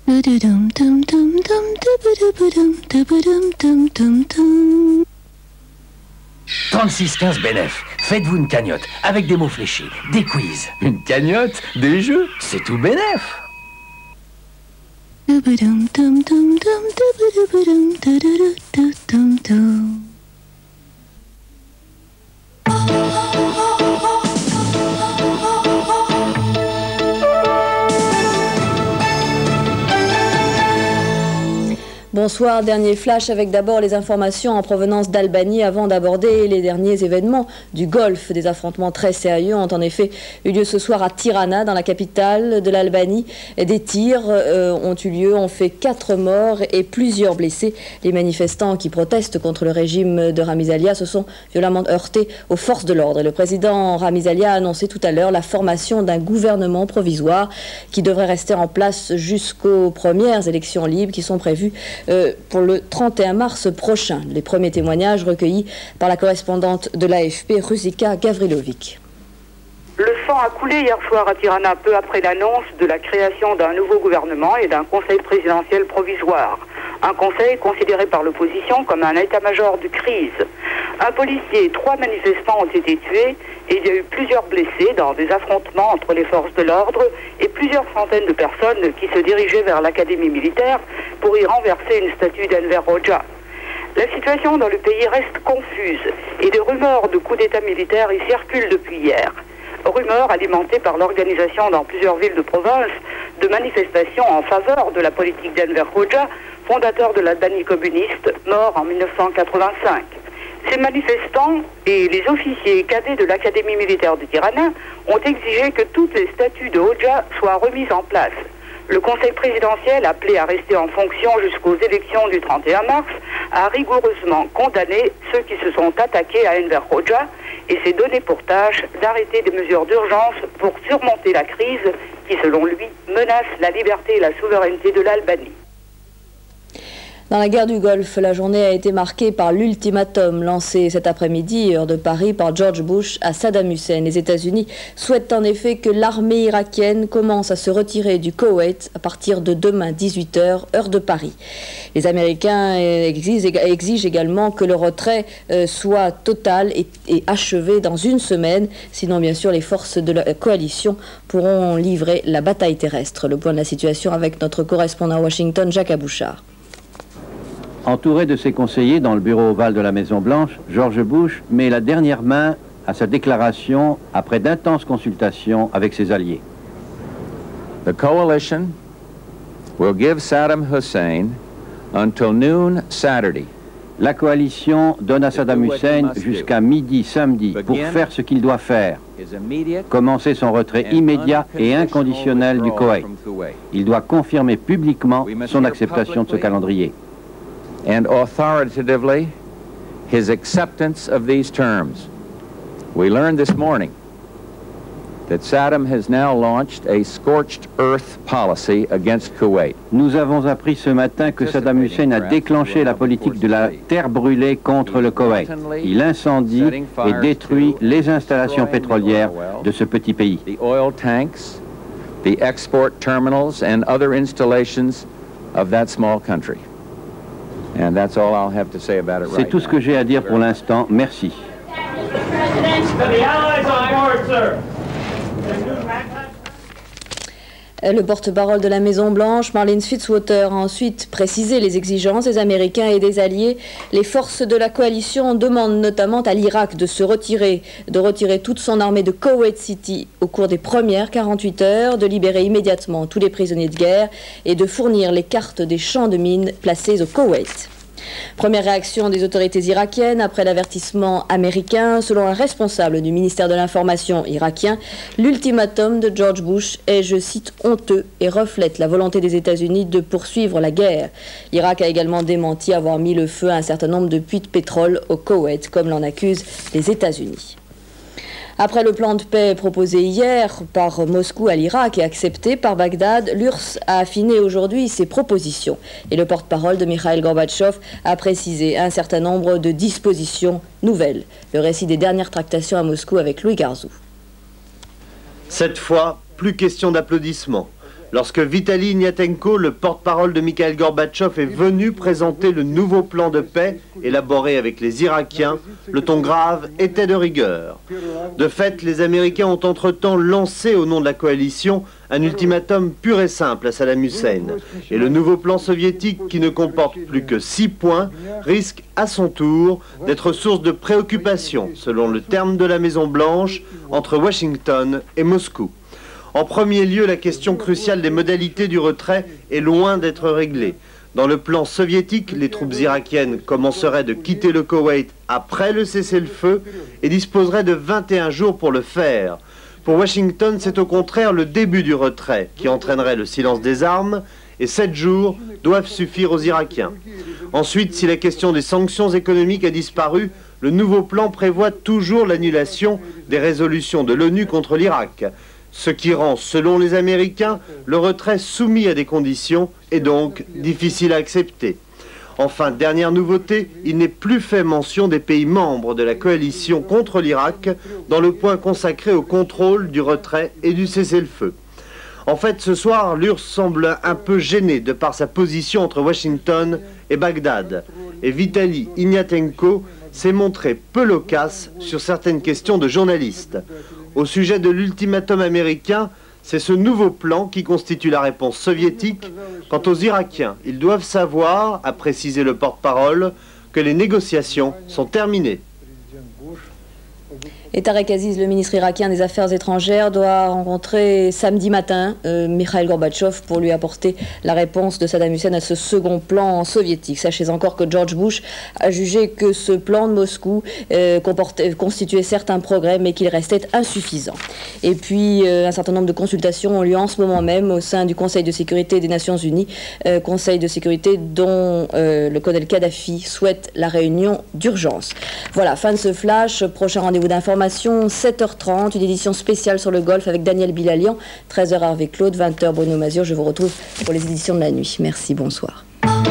3615 Benef, faites-vous une cagnotte avec des mots fléchés, des quiz. Une cagnotte, des jeux, c'est tout Benef. Bonsoir, dernier flash avec d'abord les informations en provenance d'Albanie avant d'aborder les derniers événements du Golfe. Des affrontements très sérieux ont en effet eu lieu ce soir à Tirana, dans la capitale de l'Albanie. Des tirs ont eu lieu, ont fait 4 morts et plusieurs blessés. Les manifestants qui protestent contre le régime de Ramizalia se sont violemment heurtés aux forces de l'ordre. Le président Ramizalia a annoncé tout à l'heure la formation d'un gouvernement provisoire qui devrait rester en place jusqu'aux premières élections libres qui sont prévues pour le 31 mars prochain. Les premiers témoignages recueillis par la correspondante de l'AFP, Rusika Gavrilovic. Le sang a coulé hier soir à Tirana peu après l'annonce de la création d'un nouveau gouvernement et d'un conseil présidentiel provisoire. Un conseil considéré par l'opposition comme un état-major de crise. Un policier et 3 manifestants ont été tués et il y a eu plusieurs blessés dans des affrontements entre les forces de l'ordre et plusieurs centaines de personnes qui se dirigeaient vers l'académie militaire pour y renverser une statue d'Enver Hoxha. La situation dans le pays reste confuse et des rumeurs de coup d'État militaire y circulent depuis hier. Rumeurs alimentées par l'organisation dans plusieurs villes de province de manifestations en faveur de la politique d'Enver Hoxha, fondateur de l'Albanie communiste, mort en 1985. Ces manifestants et les officiers cadets de l'Académie militaire de Tirana ont exigé que toutes les statues de Hoxha soient remises en place. Le Conseil présidentiel, appelé à rester en fonction jusqu'aux élections du 31 mars, a rigoureusement condamné ceux qui se sont attaqués à Enver Hoxha et s'est donné pour tâche d'arrêter des mesures d'urgence pour surmonter la crise qui, selon lui, menace la liberté et la souveraineté de l'Albanie. Dans la guerre du Golfe, la journée a été marquée par l'ultimatum lancé cet après-midi, heure de Paris, par George Bush à Saddam Hussein. Les États-Unis souhaitent en effet que l'armée irakienne commence à se retirer du Koweït à partir de demain 18h, heure de Paris. Les Américains exigent également que le retrait soit total et achevé dans une semaine. Sinon, bien sûr, les forces de la coalition pourront livrer la bataille terrestre. Le point de la situation avec notre correspondant à Washington, Jacques Abouchard. Entouré de ses conseillers dans le bureau ovale de la Maison-Blanche, George Bush met la dernière main à sa déclaration après d'intenses consultations avec ses alliés. The coalition will give Saddam Hussein until noon Saturday. La coalition donne à Saddam Hussein jusqu'à midi samedi pour faire ce qu'il doit faire. Commencer son retrait immédiat et inconditionnel du Koweït. Il doit confirmer publiquement son acceptation de ce calendrier. And authoritatively his acceptance of these terms. We learned this morning that Saddam has now launched a scorched earth policy against Kuwait. Nous avons appris ce matin que Saddam Hussein a déclenché la politique de la terre brûlée contre le Koweït. Il incendie et détruit les installations pétrolières de ce petit pays. The oil tanks, the export terminals and other installations of that small country. And that's all I'll have to say about it right now. C'est tout ce que j'ai à dire pour l'instant. Merci. Le porte-parole de la Maison-Blanche, Marlene Fitzwater, a ensuite précisé les exigences des Américains et des alliés. Les forces de la coalition demandent notamment à l'Irak de retirer toute son armée de Kuwait City au cours des premières 48 heures, de libérer immédiatement tous les prisonniers de guerre et de fournir les cartes des champs de mines placés au Koweït. Première réaction des autorités irakiennes après l'avertissement américain. Selon un responsable du ministère de l'Information irakien, l'ultimatum de George Bush est, je cite, honteux et reflète la volonté des États-Unis de poursuivre la guerre. L'Irak a également démenti avoir mis le feu à un certain nombre de puits de pétrole au Koweït, comme l'en accusent les États-Unis. Après le plan de paix proposé hier par Moscou à l'Irak et accepté par Bagdad, l'URSS a affiné aujourd'hui ses propositions. Et le porte-parole de Mikhail Gorbatchev a précisé un certain nombre de dispositions nouvelles. Le récit des dernières tractations à Moscou avec Louis Garzou. Cette fois, plus question d'applaudissements. Lorsque Vitaly Ignatenko, le porte-parole de Mikhail Gorbatchev, est venu présenter le nouveau plan de paix élaboré avec les Irakiens, le ton grave était de rigueur. De fait, les Américains ont entre-temps lancé au nom de la coalition un ultimatum pur et simple à Saddam Hussein. Et le nouveau plan soviétique, qui ne comporte plus que 6 points, risque à son tour d'être source de préoccupation, selon le terme de la Maison-Blanche, entre Washington et Moscou. En premier lieu, la question cruciale des modalités du retrait est loin d'être réglée. Dans le plan soviétique, les troupes irakiennes commenceraient de quitter le Koweït après le cessez-le-feu et disposeraient de 21 jours pour le faire. Pour Washington, c'est au contraire le début du retrait qui entraînerait le silence des armes, et 7 jours doivent suffire aux Irakiens. Ensuite, si la question des sanctions économiques a disparu, le nouveau plan prévoit toujours l'annulation des résolutions de l'ONU contre l'Irak, ce qui rend, selon les Américains, le retrait soumis à des conditions et donc difficile à accepter. Enfin, dernière nouveauté, il n'est plus fait mention des pays membres de la coalition contre l'Irak dans le point consacré au contrôle du retrait et du cessez-le-feu. En fait, ce soir, l'URSS semble un peu gêné de par sa position entre Washington et Bagdad. Et Vitaly Ignatenko s'est montré peu loquace sur certaines questions de journalistes. Au sujet de l'ultimatum américain, c'est ce nouveau plan qui constitue la réponse soviétique. Quant aux Irakiens, ils doivent savoir, a précisé le porte-parole, que les négociations sont terminées. Et Tarek Aziz, le ministre irakien des Affaires étrangères, doit rencontrer samedi matin Mikhail Gorbatchev pour lui apporter la réponse de Saddam Hussein à ce second plan soviétique. Sachez encore que George Bush a jugé que ce plan de Moscou constituait certes un progrès, mais qu'il restait insuffisant. Et puis, un certain nombre de consultations ont lieu en ce moment même au sein du Conseil de sécurité des Nations Unies, Conseil de sécurité dont le colonel Kadhafi souhaite la réunion d'urgence. Voilà, fin de ce flash. Prochain rendez-vous d'information. 7h30, une édition spéciale sur le golf avec Daniel Bilalian, 13h Hervé Claude, 20h Bruno Mazur. Je vous retrouve pour les éditions de la nuit. Merci, bonsoir.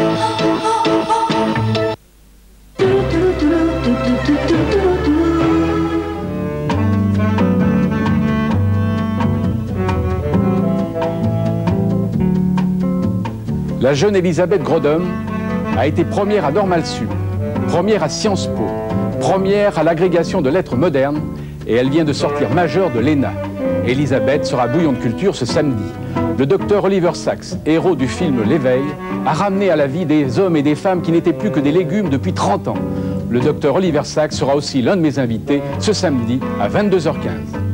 La jeune Elisabeth Grodum a été première à Normal Sup, première à Sciences Po, première à l'agrégation de lettres modernes, et elle vient de sortir majeure de l'ENA. Elisabeth sera bouillon de culture ce samedi. Le docteur Oliver Sacks, héros du film L'Éveil, a ramené à la vie des hommes et des femmes qui n'étaient plus que des légumes depuis 30 ans. Le docteur Oliver Sacks sera aussi l'un de mes invités ce samedi à 22h15.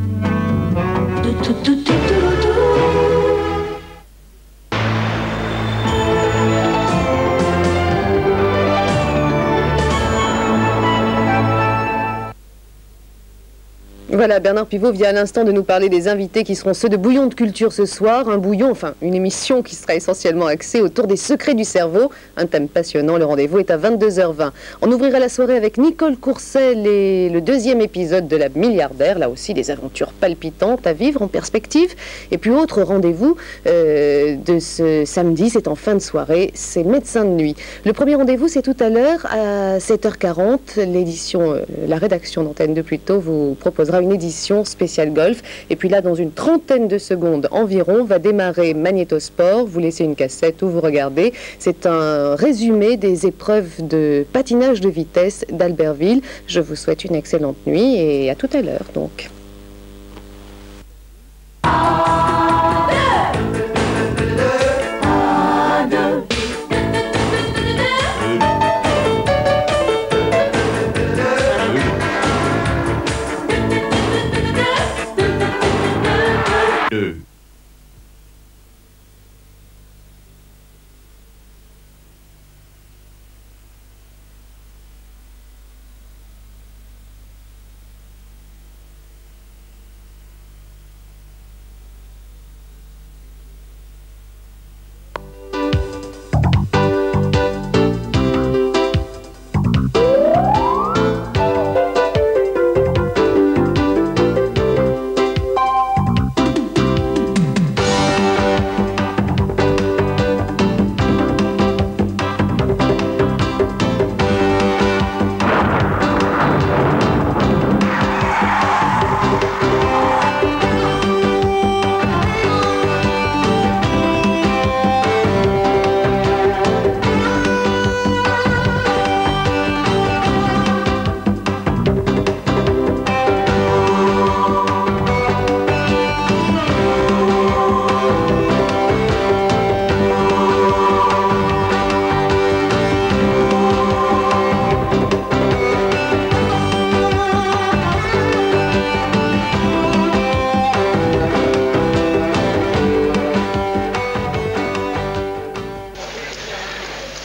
Voilà, Bernard Pivot vient à l'instant de nous parler des invités qui seront ceux de Bouillon de Culture ce soir. Un bouillon, enfin une émission qui sera essentiellement axée autour des secrets du cerveau. Un thème passionnant, le rendez-vous est à 22h20. On ouvrira la soirée avec Nicole Courcel et le deuxième épisode de La Milliardaire. Là aussi, des aventures palpitantes à vivre en perspective. Et puis autre rendez-vous de ce samedi, c'est en fin de soirée, c'est Médecins de nuit. Le premier rendez-vous, c'est tout à l'heure à 7h40. L'édition, la rédaction d'Antenne 2 plutôt, vous proposera une édition spéciale golf. Et puis là, dans une trentaine de secondes environ, va démarrer Magnétosport. Vous laissez une cassette où vous regardez. C'est un résumé des épreuves de patinage de vitesse d'Albertville. Je vous souhaite une excellente nuit et à tout à l'heure donc.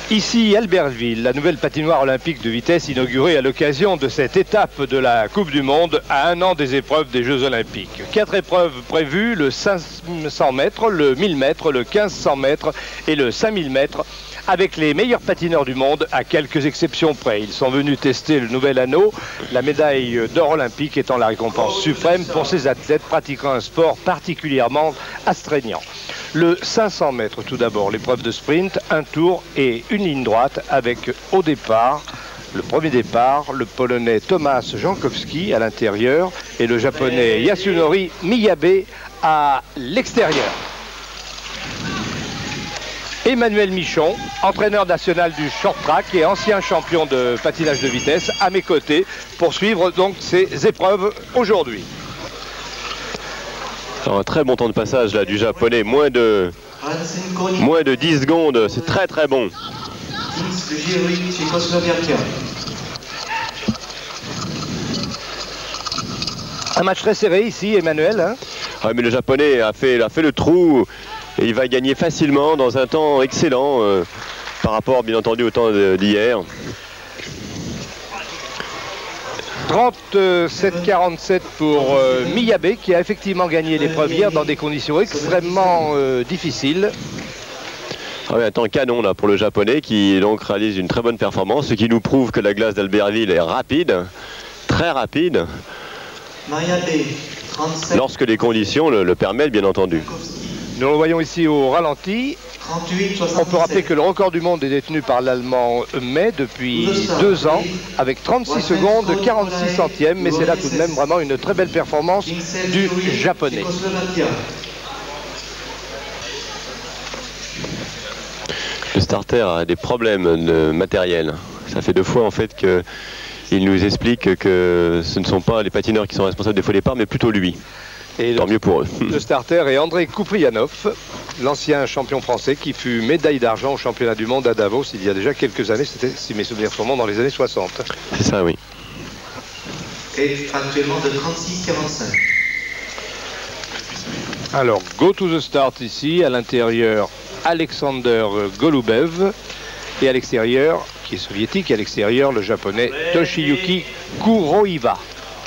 Ici, Albertville, la nouvelle patinoire olympique de vitesse inaugurée à l'occasion de cette étape de la Coupe du Monde à 1 an des épreuves des Jeux Olympiques. 4 épreuves prévues, le 500 mètres, le 1000 mètres, le 1500 mètres et le 5000 mètres, avec les meilleurs patineurs du monde, à quelques exceptions près. Ils sont venus tester le nouvel anneau, la médaille d'or olympique étant la récompense suprême pour ces athlètes pratiquant un sport particulièrement astreignant. Le 500 mètres tout d'abord, l'épreuve de sprint, un tour et une ligne droite avec au départ, le premier départ, le Polonais Tomasz Jankowski à l'intérieur et le Japonais Yasunori Miyabe à l'extérieur. Emmanuel Michon, entraîneur national du short track et ancien champion de patinage de vitesse, à mes côtés pour suivre donc ces épreuves aujourd'hui. Un très bon temps de passage là du japonais, moins de 10 secondes, c'est très très bon. Un match très serré ici, Emmanuel. Hein, ah, mais le japonais a fait le trou et il va gagner facilement dans un temps excellent par rapport bien entendu au temps d'hier. 37-47 pour Miyabe qui a effectivement gagné l'épreuve hier dans des conditions extrêmement difficiles. Ah oui, un temps canon là pour le japonais qui donc réalise une très bonne performance, ce qui nous prouve que la glace d'Albertville est rapide, très rapide, lorsque les conditions le permettent bien entendu. Nous le voyons ici au ralenti. On peut rappeler que le record du monde est détenu par l'Allemand May depuis 2 ans, avec 36 secondes, 46 centièmes, mais c'est là tout de même vraiment une très belle performance du Japonais. Le starter a des problèmes de matériel. Ça fait 2 fois en fait qu'il nous explique que ce ne sont pas les patineurs qui sont responsables des faux départs, mais plutôt lui. Et tant mieux pour eux. Le starter est André Kouprianov, l'ancien champion français qui fut médaille d'argent au championnat du monde à Davos il y a déjà quelques années. C'était, si mes souvenirs sont bons, dans les années 60. C'est ça, oui. Et actuellement de 36-45. Alors, go to the start ici, à l'intérieur, Alexander Golubev. Et à l'extérieur, qui est soviétique, à l'extérieur, le japonais Toshiyuki Kuroiwa.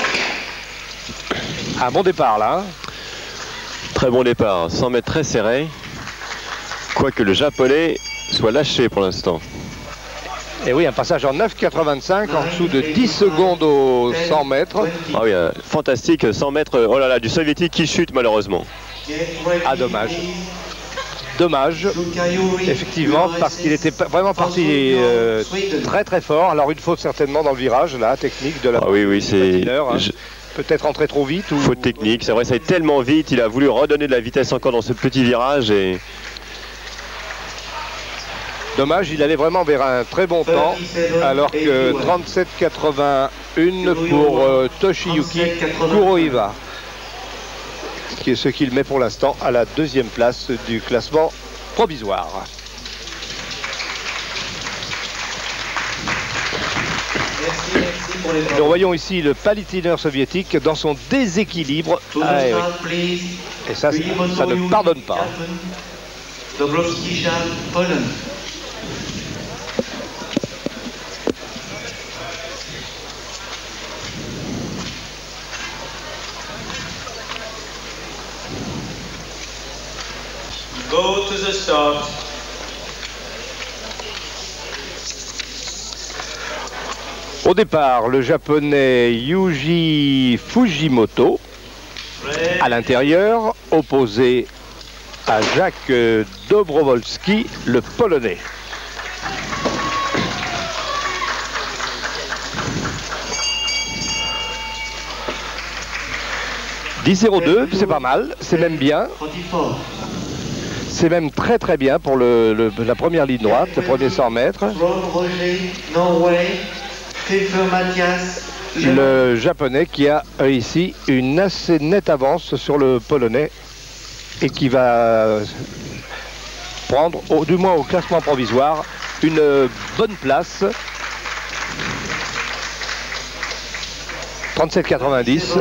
Un bon départ là. Hein. Très bon départ, 100 mètres très serré. Quoique le japonais soit lâché pour l'instant. Et oui, un passage en 9,85 en dessous de 10 secondes aux 100 mètres. Ah oui, fantastique, 100 mètres, oh là là, du soviétique qui chute malheureusement. Ah, dommage, effectivement, parce qu'il était vraiment parti très très fort. Alors une faute certainement dans le virage, là, technique de la patineur, hein. Peut-être entrer trop vite ou... Faute technique, c'est vrai, ça est tellement vite, il a voulu redonner de la vitesse encore dans ce petit virage et... Dommage, il allait vraiment vers un très bon temps, alors que 37,81 pour Toshiyuki Kuroiwa, qui est ce qu'il met pour l'instant à la 2e place du classement provisoire. Nous voyons ici le patineur soviétique dans son déséquilibre. Ah, oui. Et ça ne pardonne pas. Go to the start. Au départ, le japonais Yuji Fujimoto, à l'intérieur, opposé à Jacques Dobrowolski, le polonais. « 10,02, c'est pas mal, c'est même bien. C'est même très très bien pour la première ligne droite, le premier 100 mètres. Le japonais qui a ici une assez nette avance sur le polonais et qui va prendre, du moins au classement provisoire, une bonne place. 37,90.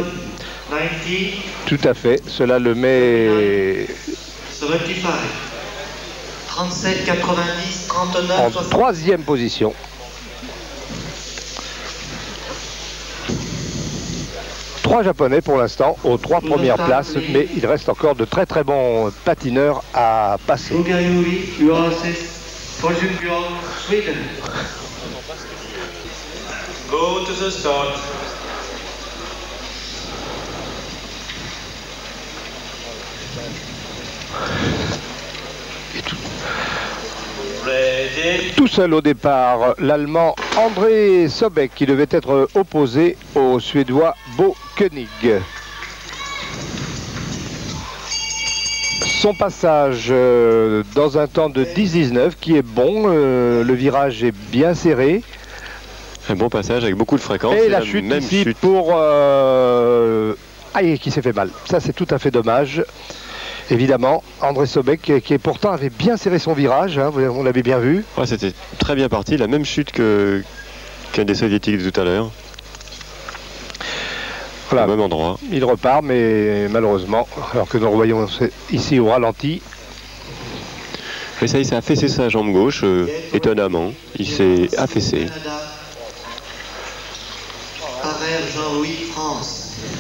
Tout à fait, cela le met 37, 90, 39, En 60. troisième position. Trois Japonais pour l'instant aux trois premières places, mais il reste encore de très très bons patineurs à passer. Ogayuri, URSS, Soljunbjörn, Sweden. Go to the start. Tout seul au départ, l'Allemand André Sobek qui devait être opposé au Suédois Bo Koenig. Son passage dans un temps de 10-19 qui est bon, le virage est bien serré. Un bon passage avec beaucoup de fréquence. Et la chute ici chute pour... Aïe, qui s'est fait mal. Ça c'est tout à fait dommage. Évidemment, André Sobek qui pourtant avait bien serré son virage, hein, on l'avait bien vu. Ouais, c'était très bien parti, la même chute qu'un des soviétiques de tout à l'heure. Voilà. Au même endroit. Il repart, mais malheureusement, alors que nous le voyons ici au ralenti. Mais ça, il s'est affaissé sa jambe gauche, étonnamment. Il s'est affaissé. Parère Jean-Louis, France.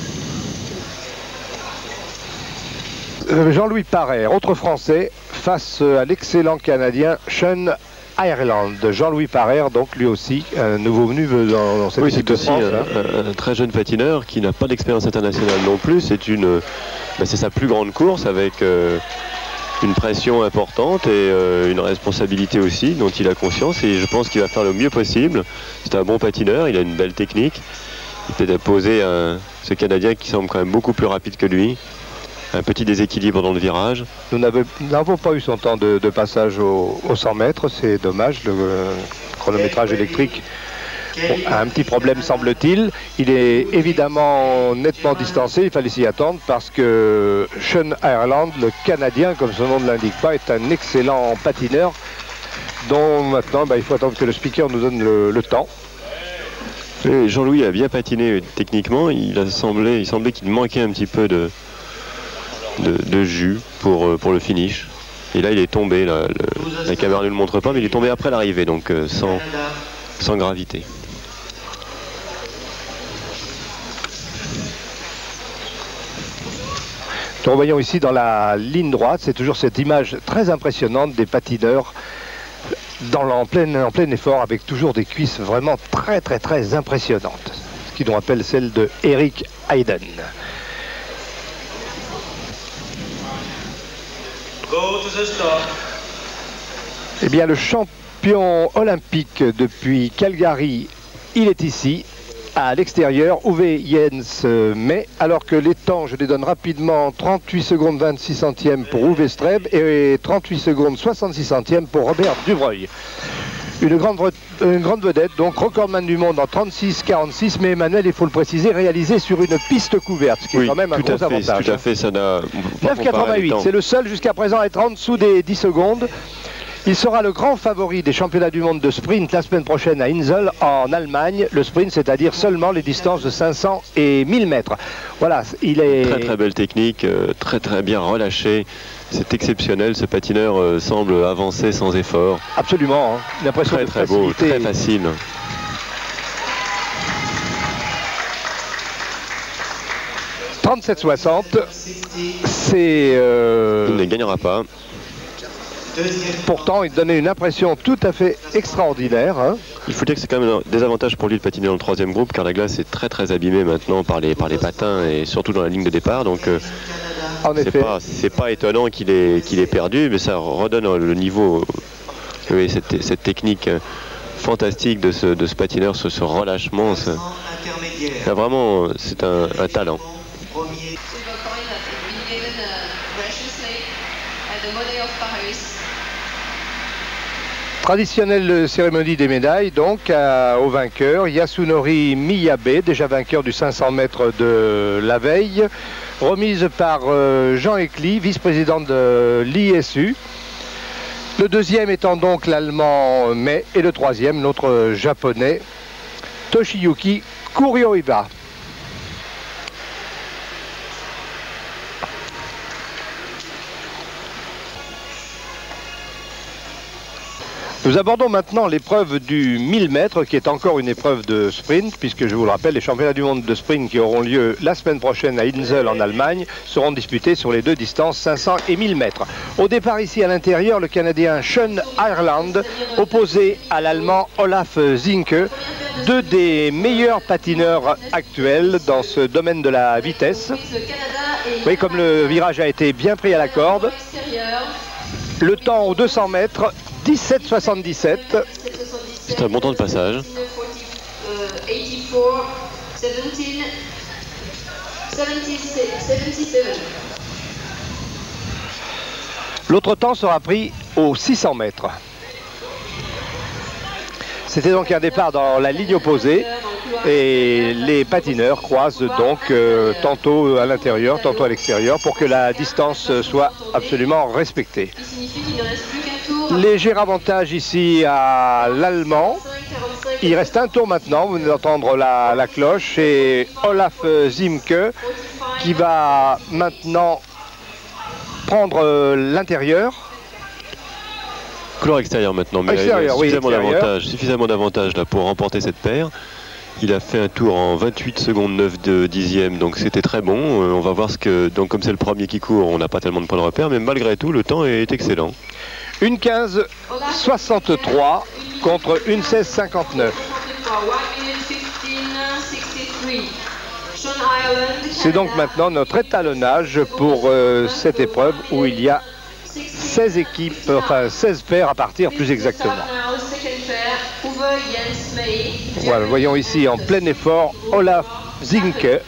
Jean-Louis Parère, autre Français, face à l'excellent Canadien Sean Ireland. Jean-Louis Parère, donc lui aussi, un nouveau venu dans cette équipe de France. Un très jeune patineur qui n'a pas d'expérience internationale non plus. C'est sa plus grande course avec une pression importante et une responsabilité aussi dont il a conscience. Et je pense qu'il va faire le mieux possible. C'est un bon patineur, il a une belle technique. Il peut opposer ce Canadien qui semble quand même beaucoup plus rapide que lui. Un petit déséquilibre dans le virage. Nous n'avons pas eu son temps de passage au 100 mètres, c'est dommage. Le chronométrage électrique a un petit problème, semble-t-il. Il est évidemment nettement distancé, il fallait s'y attendre parce que Sean Ireland, le Canadien, comme son nom ne l'indique pas, est un excellent patineur dont maintenant il faut attendre que le speaker nous donne le temps. Jean-Louis a bien patiné techniquement, il semblait qu'il manquait un petit peu de jus pour le finish. Et là il est tombé, la caméra ne le montre pas, mais il est tombé après l'arrivée, donc sans gravité. Nous voyons ici dans la ligne droite, c'est toujours cette image très impressionnante des patineurs en plein effort, avec toujours des cuisses vraiment très très très impressionnantes, ce qui nous rappelle celle de Eric Hayden. Eh bien, le champion olympique depuis Calgary, il est ici, à l'extérieur, Uwe Jens May, alors que les temps, je les donne rapidement, 38 secondes 26 centièmes pour Uwe Streb et 38 secondes 66 centièmes pour Robert Dubreuil. Une grande vedette, donc recordman du monde en 36-46, mais Emmanuel, il faut le préciser, réalisé sur une piste couverte, ce qui est quand même un gros avantage. Tout à fait, ça n'a... 9,88, c'est le seul jusqu'à présent à être en dessous des 10 secondes. Il sera le grand favori des championnats du monde de sprint la semaine prochaine à Insel, en Allemagne. Le sprint, c'est-à-dire seulement les distances de 500 et 1000 mètres. Voilà, il est... Très très belle technique, très très bien relâché. C'est exceptionnel, ce patineur semble avancer sans effort. Absolument, hein. Une impression très de très facilité. beau, très facile. « 37,60 », c'est... Il ne gagnera pas. Pourtant, il donnait une impression tout à fait extraordinaire. Hein. Il faut dire que c'est quand même un désavantage pour lui de patiner dans le troisième groupe, car la glace est très très abîmée maintenant par les patins et surtout dans la ligne de départ. Donc c'est pas étonnant qu'il ait perdu, mais ça redonne le niveau, cette technique fantastique de ce patineur, ce relâchement. Là, vraiment, c'est un talent. Traditionnelle cérémonie des médailles, donc, au vainqueur, Yasunori Miyabe, déjà vainqueur du 500 mètres de la veille, remise par Jean Ecli, vice-président de l'ISU. Le deuxième étant donc l'Allemand May, et le troisième, notre Japonais, Toshiyuki Kuryoiba. Nous abordons maintenant l'épreuve du 1000 mètres, qui est encore une épreuve de sprint, puisque je vous le rappelle, les championnats du monde de sprint qui auront lieu la semaine prochaine à Insel en Allemagne seront disputés sur les deux distances 500 et 1000 mètres. Au départ ici à l'intérieur, le Canadien Sean Ireland opposé à l'Allemand Olaf Zinke, deux des meilleurs patineurs actuels dans ce domaine de la vitesse. Vous voyez comme le virage a été bien pris à la corde. Le temps aux 200 mètres, 17,77. C'est un bon temps de passage. L'autre temps sera pris aux 600 mètres. C'était donc un départ dans la ligne opposée et les patineurs croisent donc tantôt à l'intérieur, tantôt à l'extérieur pour que la distance soit absolument respectée. Léger avantage ici à l'Allemand. Il reste un tour maintenant, vous venez d'entendre la cloche, et Olaf Zinke qui va maintenant prendre l'intérieur. Couloir extérieur maintenant, mais extérieur, il a suffisamment d'avantage là pour remporter cette paire. Il a fait un tour en 28 secondes 9 de dixième, donc c'était très bon. On va voir ce que, donc comme c'est le premier qui court, on n'a pas tellement de points de repère, mais malgré tout, le temps est excellent. 1:15,63 contre 1:16,59. C'est donc maintenant notre étalonnage pour cette épreuve où il y a 16 équipes, enfin 16 paires à partir plus exactement. Voilà, voyons ici en plein effort Olaf Zinke.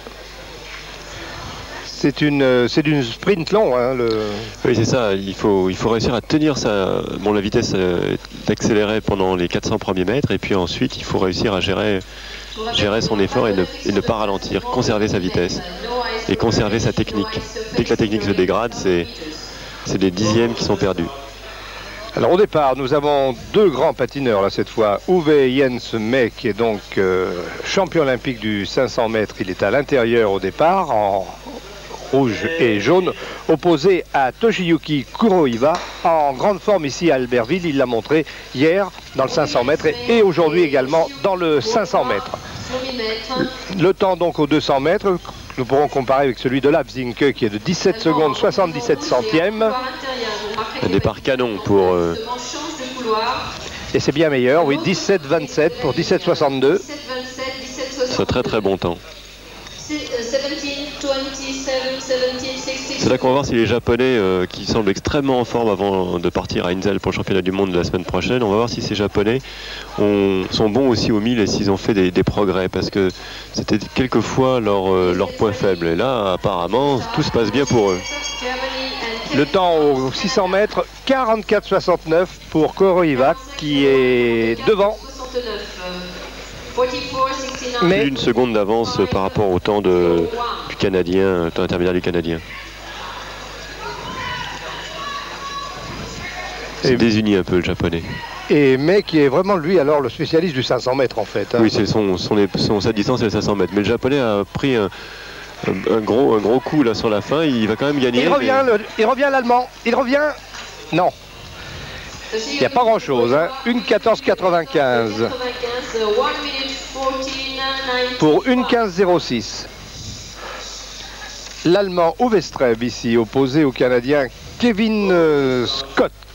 C'est d'une sprint long. Hein, Oui, c'est ça. Il faut réussir à tenir la vitesse d'accélérer pendant les 400 premiers mètres. Et puis ensuite, il faut réussir à gérer son effort et ne pas ralentir. Conserver sa vitesse et conserver sa technique. Dès que la technique se dégrade, c'est des dixièmes qui sont perdus. Alors au départ, nous avons deux grands patineurs là cette fois. Uwe Jens May qui est donc champion olympique du 500 mètres. Il est à l'intérieur au départ en rouge et jaune, opposé à Toshiyuki Kuroiwa en grande forme ici à Albertville. Il l'a montré hier dans le 500 mètres et aujourd'hui également dans le 500 mètres. Le temps donc aux 200 mètres, nous pourrons comparer avec celui de Olaf Zinke qui est de 17 secondes 77 centièmes. Un départ canon pour... Et c'est bien meilleur, oui, 17,27 pour 17,62. C'est un très très bon temps. C'est là qu'on va voir si les Japonais, qui semblent extrêmement en forme avant de partir à Insel pour le championnat du monde de la semaine prochaine, on va voir si ces Japonais sont bons aussi au 1000 et s'ils ont fait des progrès, parce que c'était quelquefois leur point faible. Et là, apparemment, tout se passe bien pour eux. Le temps aux 600 mètres, 44,69 pour Kuroiwa qui est devant. Mais plus d'une seconde d'avance par rapport au temps du Canadien, temps intermédiaire du Canadien. C'est déuni un peu le Japonais. Et May qui est vraiment lui alors le spécialiste du 500 mètres en fait. Hein. Oui, c'est sa distance c'est le 500 mètres. Mais le Japonais a pris un gros coup là sur la fin. Il va quand même gagner. Il revient l'Allemand. Il revient. Non. Il n'y a pas grand chose. Hein. 1:14,95 pour 1:15,06. L'Allemand Uwe Streb ici opposé au Canadien Kevin Scott.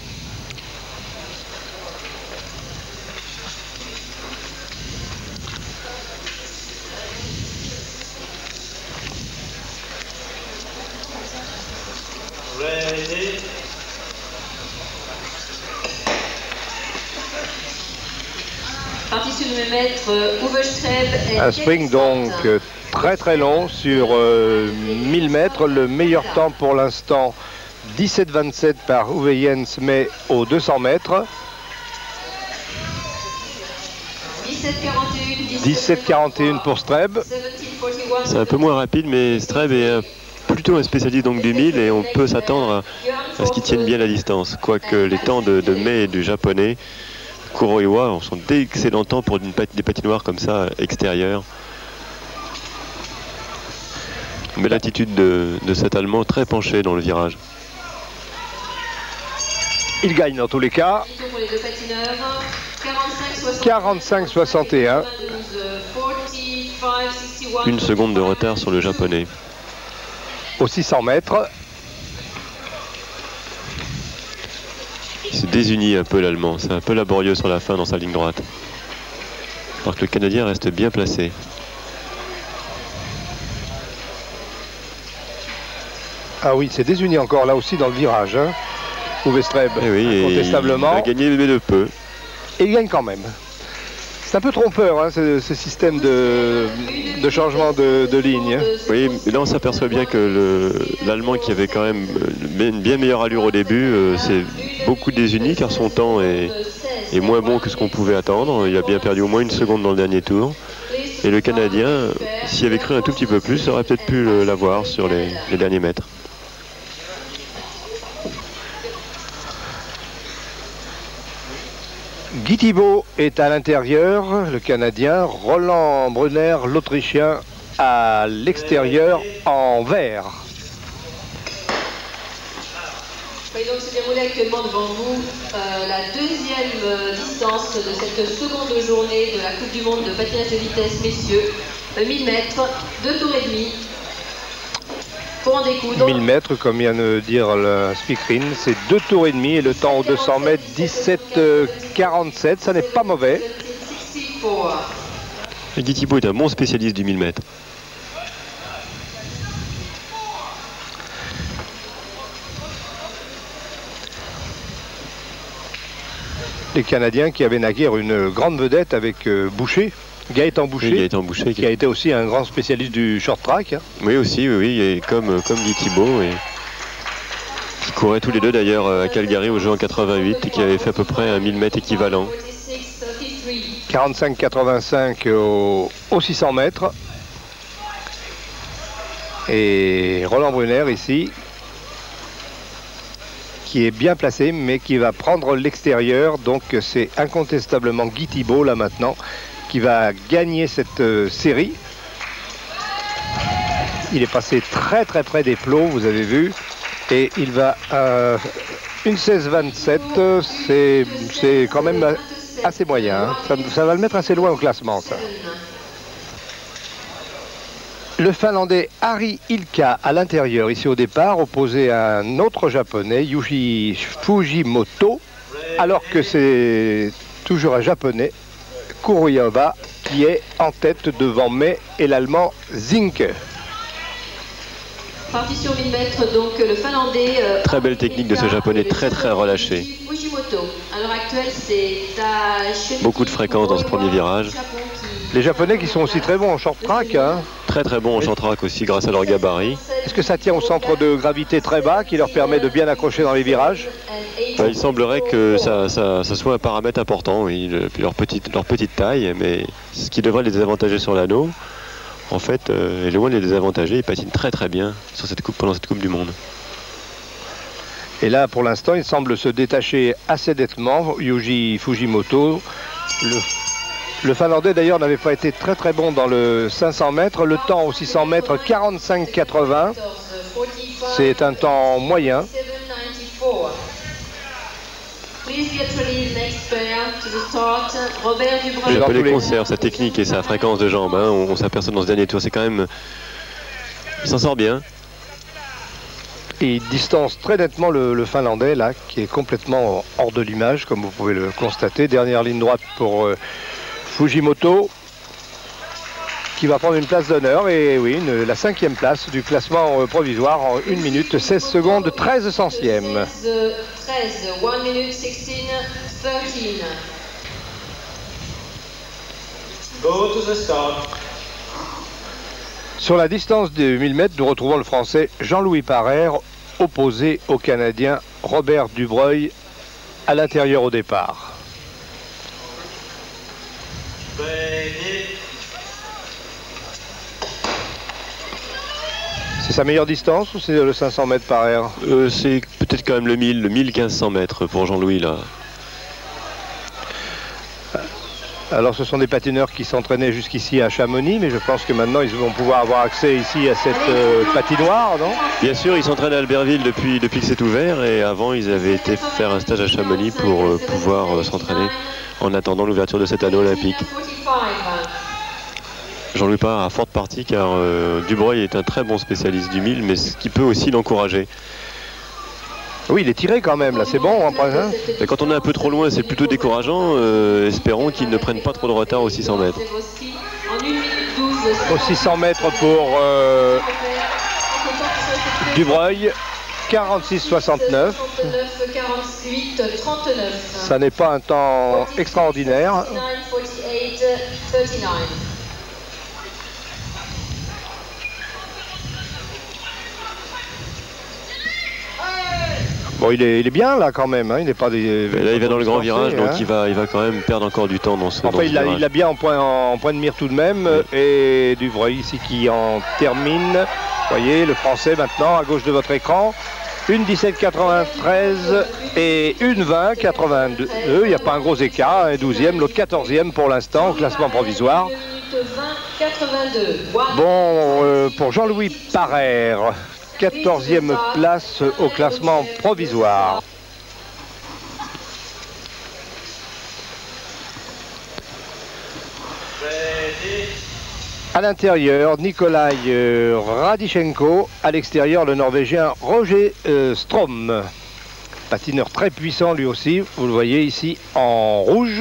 Un sprint donc très très long sur 1000 mètres. Le meilleur temps pour l'instant 17,27 par Uwe Jens May aux 200 mètres. 17,41 pour Streb. C'est un peu moins rapide, mais Streb est plutôt un spécialiste donc du 1000 et on peut s'attendre à ce qu'il tienne bien la distance. Quoique les temps de May et du japonais Kuroiwa sont d'excellents temps pour des patinoires comme ça extérieures. Mais l'attitude de cet Allemand très penché dans le virage. Il gagne dans tous les cas. pour les deux patineurs. 45-61. Une seconde de retard sur le japonais. Au 600 mètres. Il se désunit un peu l'Allemand. C'est un peu laborieux sur la fin dans sa ligne droite. Alors que le Canadien reste bien placé. Ah oui, c'est désuni encore là aussi dans le virage. Hein. Uwe Streb, incontestablement. Il a gagné mais de peu. Et il gagne quand même. C'est un peu trompeur, hein, ce système de changement de ligne. Oui, mais là on s'aperçoit bien que l'Allemand qui avait quand même une bien meilleure allure au début, c'est beaucoup désuni car son temps est moins bon que ce qu'on pouvait attendre. Il a bien perdu au moins une seconde dans le dernier tour. Et le Canadien, s'il avait cru un tout petit peu plus, aurait peut-être pu l'avoir sur les derniers mètres. Guy Thibault est à l'intérieur, le Canadien. Roland Brunner, l'Autrichien, à l'extérieur en vert. Et donc se déroule actuellement devant vous la deuxième distance de cette seconde journée de la Coupe du Monde de patinage de vitesse, messieurs. 1000 mètres, 2 tours et demi. Pour en découdre. 1000 mètres, comme vient de dire le speakerine, c'est 2 tours et demi et le temps aux 200 mètres, 17,47. Ça n'est pas mauvais. Et Guy Thibault est un bon spécialiste du 1000 mètres. Les Canadiens qui avaient naguère une grande vedette avec Boucher, Gaëtan Boucher, qui a été aussi un grand spécialiste du short track. Hein. Oui aussi, oui, et comme Guy Thibault, et qui couraient tous les deux d'ailleurs à Calgary au jeu en 88 et qui avait fait à peu près un 1000 mètres équivalent. 45-85 au 600 mètres. Et Roland Brunner ici, qui est bien placé, mais qui va prendre l'extérieur. Donc c'est incontestablement Guy Thibault, là maintenant, qui va gagner cette série. Il est passé très très près des plots, vous avez vu. Et il va une 16-27, c'est quand même assez moyen. Hein. Ça va le mettre assez loin au classement, ça. Le Finlandais Ari Ilkka à l'intérieur, ici au départ, opposé à un autre Japonais, Yuji Fujimoto, alors que c'est toujours un Japonais, Kuroyava, qui est en tête devant May et l'Allemand Zinke. Parti sur 1000 mètres, donc le Finlandais... très belle technique de ce Japonais, très très relâché. Fujimoto. À l'heure actuelle, c'est à... Beaucoup de fréquence dans ce premier virage. Les Japonais qui sont aussi très bons en short track. Hein. Très très bons en short track aussi grâce à leur gabarit. Est-ce que ça tient au centre de gravité très bas qui leur permet de bien accrocher dans les virages? Il semblerait que ça soit un paramètre important, oui, leur petite taille, mais ce qui devrait les désavantager sur l'anneau, en fait, est loin de les désavantager. Ils patinent très très bien sur pendant cette Coupe du Monde. Et là, pour l'instant, il semble se détacher assez nettement, Yuji Fujimoto. Le Finlandais, d'ailleurs, n'avait pas été très très bon dans le 500 mètres. Le temps au 600 mètres, 45-80. C'est un temps moyen. Le Japonais conserve sa technique et sa fréquence de jambes. Hein. On s'aperçoit dans ce dernier tour, c'est quand même... Il s'en sort bien. Et il distance très nettement le Finlandais, là, qui est complètement hors de l'image, comme vous pouvez le constater. Dernière ligne droite pour Fujimoto, qui va prendre une place d'honneur. Et oui, la 5e place du classement provisoire en 1 minute 16 secondes 13 centièmes. 13, 1 minute 16, 13. Go to the start. Sur la distance de 1000 mètres, nous retrouvons le Français Jean-Louis Parère, opposé au Canadien Robert Dubreuil, à l'intérieur au départ. C'est sa meilleure distance ou c'est le 500 mètres Parère? C'est peut-être quand même le 1000 1500 mètres pour Jean-Louis là. Alors ce sont des patineurs qui s'entraînaient jusqu'ici à Chamonix, mais je pense que maintenant ils vont pouvoir avoir accès ici à cette patinoire, non? Bien sûr, ils s'entraînent à Albertville depuis que c'est ouvert, et avant ils avaient été faire un stage à Chamonix pour pouvoir s'entraîner en attendant l'ouverture de cet anneau olympique. Jean-Louis Parent a forte partie car Dubreuil est un très bon spécialiste du 1000, mais ce qui peut aussi l'encourager. Oui, il est tiré quand même, là, c'est bon. Hein. Et quand on est un peu trop loin, c'est plutôt décourageant. Espérons qu'ils ne prennent pas trop de retard aux 600 mètres. Aux 600 mètres pour Dubreuil, 46,69. Ça n'est pas un temps extraordinaire. Bon, il est bien là quand même, hein. Il n'est pas des. Là, il va dans le grand virage, donc il va quand même perdre encore du temps dans ce. Enfin, il l'a bien en point de mire tout de même. Oui. Et Dubreuil ici qui en termine. Vous voyez, le français maintenant à gauche de votre écran. 1,17,93 et 1,20,82. Il n'y a pas un gros écart. Un 12e, l'autre 14e pour l'instant au classement provisoire. Bon, pour Jean-Louis Parent. 14e place au classement provisoire. À l'intérieur, Nikolai Radichenko. À l'extérieur, le Norvégien Roger Strom. Patineur très puissant lui aussi. Vous le voyez ici en rouge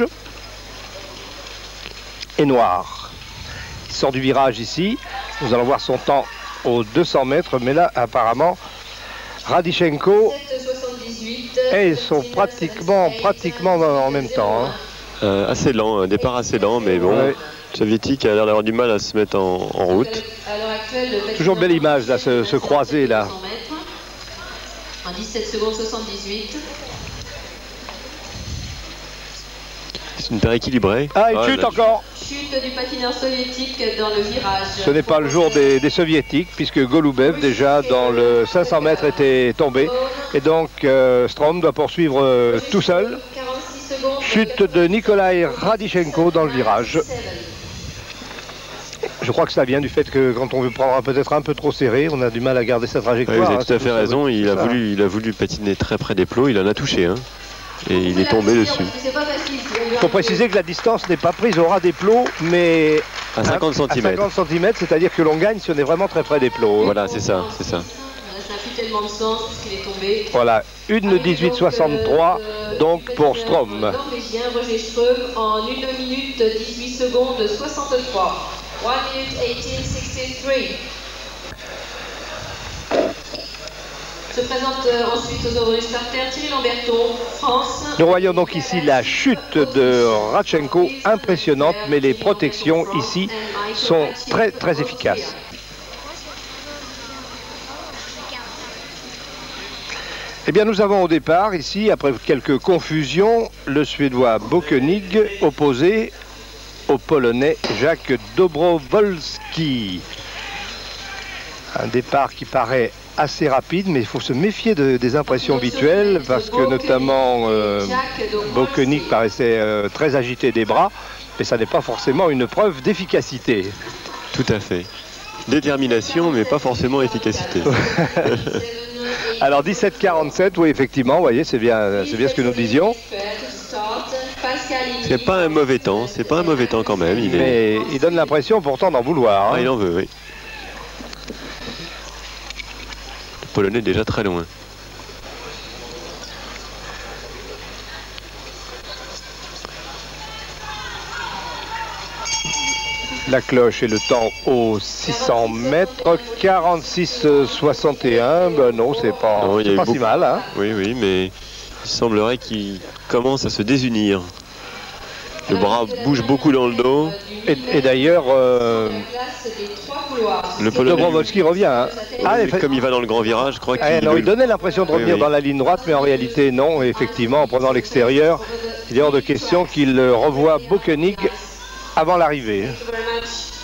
et noir. Il sort du virage ici. Nous allons voir son temps aux 200 mètres, mais là apparemment Radichenko et ils sont pratiquement en même temps. Hein. Assez lent, un départ assez lent, mais bon, ouais. Le soviétique a l'air d'avoir du mal à se mettre en route. Toujours belle image là, ce croisé là. En 17 secondes 78. C'est une paire équilibrée. Ah, il chute encore. Chute du patineur soviétique dans le virage. Ce n'est pas le jour des soviétiques, puisque Golubev déjà dans le 500 mètres était tombé. Et donc Strom doit poursuivre tout seul. Chute de Nikolai Radichenko dans le virage. Je crois que ça vient du fait que quand on veut prendre peut-être un peu trop serré, on a du mal à garder sa trajectoire. Oui, vous avez tout à fait raison, il a voulu patiner très près des plots, il en a touché un. Et il est tombé dessus. Il faut préciser que la distance n'est pas prise au ras des plots, mais à 50 cm. À 50 cm, c'est-à-dire que l'on gagne si on est vraiment très près des plots. Voilà, c'est ça, c'est ça. Ça n'a plus tellement de sens puisqu'il est tombé. Voilà, 1,18,63 donc pour Strom. Norvégien Roger Strom en 1 minute 18 secondes 63. 1 minute 18,63. Se présente ensuite aux ordres du starter Thierry Lamberton, France. Nous voyons donc ici la chute de Radchenko, impressionnante, mais les protections ici sont très très efficaces. Eh bien, nous avons au départ ici, après quelques confusions, le Suédois Bokenig opposé au Polonais Jacques Dobrowolski. Un départ qui paraît assez rapide, mais il faut se méfier des impressions visuelles parce que notamment Bokenig paraissait très agité des bras, mais ça n'est pas forcément une preuve d'efficacité. Tout à fait. Détermination, mais pas forcément efficacité. Alors 17,47, oui effectivement, vous voyez, c'est bien ce que nous disions. C'est pas un mauvais temps, quand même. Mais il donne l'impression pourtant d'en vouloir. Hein. Ah, il en veut, oui. Le Polonais est déjà très loin. La cloche et le temps aux 600 mètres, 46,61. Ben non, c'est pas si mal. Hein. Oui, oui, mais il semblerait qu'il commence à se désunir. Le bras bouge beaucoup dans le dos. Et d'ailleurs, le Polonais Dobrowolski revient. Hein. Comme il va dans le grand virage, je crois qu'il... il donnait l'impression de revenir dans la ligne droite, mais en réalité non. Et effectivement, en prenant l'extérieur, il est hors de question qu'il revoie Bokenig avant l'arrivée.